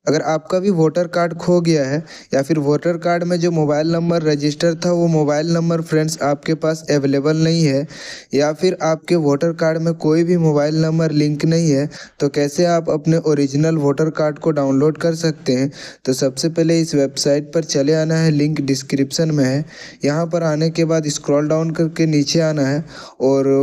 अगर आपका भी वोटर कार्ड खो गया है या फिर वोटर कार्ड में जो मोबाइल नंबर रजिस्टर था वो मोबाइल नंबर फ्रेंड्स आपके पास अवेलेबल नहीं है, या फिर आपके वोटर कार्ड में कोई भी मोबाइल नंबर लिंक नहीं है, तो कैसे आप अपने ओरिजिनल वोटर कार्ड को डाउनलोड कर सकते हैं। तो सबसे पहले इस वेबसाइट पर चले आना है, लिंक डिस्क्रिप्शन में है। यहाँ पर आने के बाद स्क्रॉल डाउन करके नीचे आना है और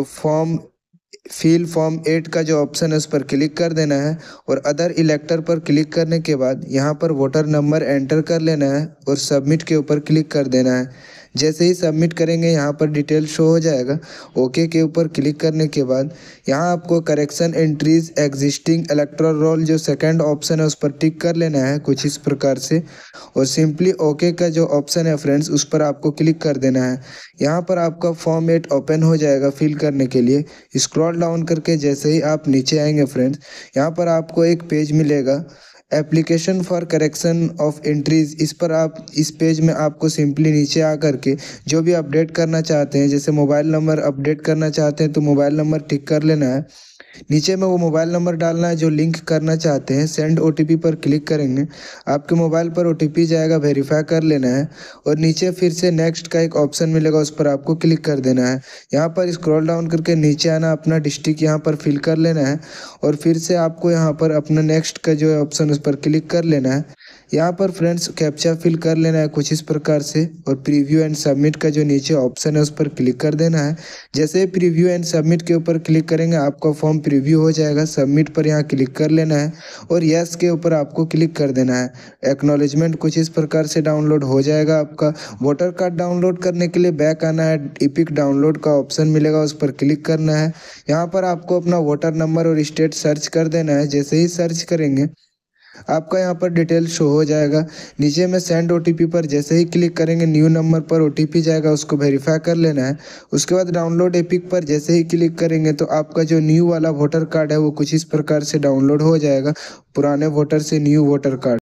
फॉर्म 8 का जो ऑप्शन है उस पर क्लिक कर देना है और अदर इलेक्टर पर क्लिक करने के बाद यहाँ पर वोटर नंबर एंटर कर लेना है और सबमिट के ऊपर क्लिक कर देना है। जैसे ही सबमिट करेंगे यहाँ पर डिटेल शो हो जाएगा। ओके के ऊपर क्लिक करने के बाद यहाँ आपको correction entries existing electoral roll जो सेकंड ऑप्शन है उस पर टिक कर लेना है कुछ इस प्रकार से, और सिंपली ओके का जो ऑप्शन है फ्रेंड्स उस पर आपको क्लिक कर देना है। यहाँ पर आपका फॉर्म 8 ओपन हो जाएगा फिल करने के लिए। स्क्रॉल डाउन करके जैसे ही आप नीचे आएंगे फ्रेंड्स, यहाँ पर आपको एक पेज मिलेगा application for correction of entries. इस पेज में आपको सिंपली नीचे आ करके जो भी अपडेट करना चाहते हैं, जैसे मोबाइल नंबर अपडेट करना चाहते हैं तो मोबाइल नंबर टिक कर लेना है। नीचे में वो मोबाइल नंबर डालना है जो लिंक करना चाहते हैं। सेंड ओटीपी पर क्लिक करेंगे, आपके मोबाइल पर ओटीपी जाएगा, वेरीफाई कर लेना है और नीचे फिर से नेक्स्ट का एक ऑप्शन मिलेगा उस पर आपको क्लिक कर देना है। यहाँ पर स्क्रॉल डाउन करके नीचे आना, अपना डिस्ट्रिक्ट यहाँ पर फिल कर लेना है और फिर से आपको यहाँ पर अपना नेक्स्ट का जो है ऑप्शन उस पर क्लिक कर लेना है। यहाँ पर फ्रेंड्स कैप्चा फिल कर लेना है कुछ इस प्रकार से और प्रीव्यू एंड सबमिट का जो नीचे ऑप्शन है उस पर क्लिक कर देना है। जैसे ही प्रीव्यू एंड सबमिट के ऊपर क्लिक करेंगे आपका फॉर्म प्रीव्यू हो जाएगा। सबमिट पर यहाँ क्लिक कर लेना है और यस के ऊपर आपको क्लिक कर देना है। एक्नॉलेजमेंट कुछ इस प्रकार से डाउनलोड हो जाएगा। आपका वोटर कार्ड डाउनलोड करने के लिए बैक आना है, इपिक डाउनलोड का ऑप्शन मिलेगा उस पर क्लिक करना है। यहाँ पर आपको अपना वोटर नंबर और स्टेट सर्च कर देना है। जैसे ही सर्च करेंगे आपका यहाँ पर डिटेल शो हो जाएगा। नीचे में सेंड ओटीपी पर जैसे ही क्लिक करेंगे न्यू नंबर पर ओटीपी जाएगा, उसको वेरीफाई कर लेना है। उसके बाद डाउनलोड एपिक पर जैसे ही क्लिक करेंगे तो आपका जो न्यू वाला वोटर कार्ड है वो कुछ इस प्रकार से डाउनलोड हो जाएगा, पुराने वोटर से न्यू वोटर कार्ड।